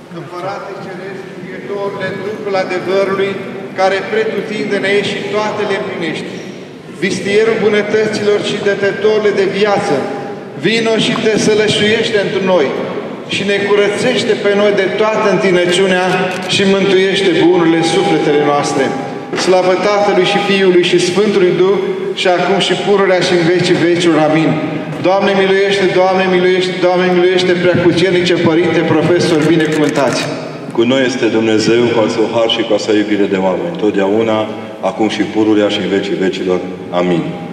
Împărate Ceresc, Fietorule, Duhul adevărului, care pretutindene ești și toate le împlinești. Vistierul bunătăților și dătătorule de viață, vino și te sălășuiește întru noi și ne curățește pe noi de toată întinăciunea și mântuiește bunurile sufletele noastre. Slavă Tatălui și Fiului și Sfântului Duh, și acum și pururea și în vecii vecilor. Amin. Doamne miluiește, Doamne miluiește, Doamne miluiește, Preacucernice Părinte, profesori binecuvântați. Cu noi este Dumnezeu, cu al Său har și cu a Sa iubire de oameni, totdeauna, acum și pururea și în vecii vecilor. Amin.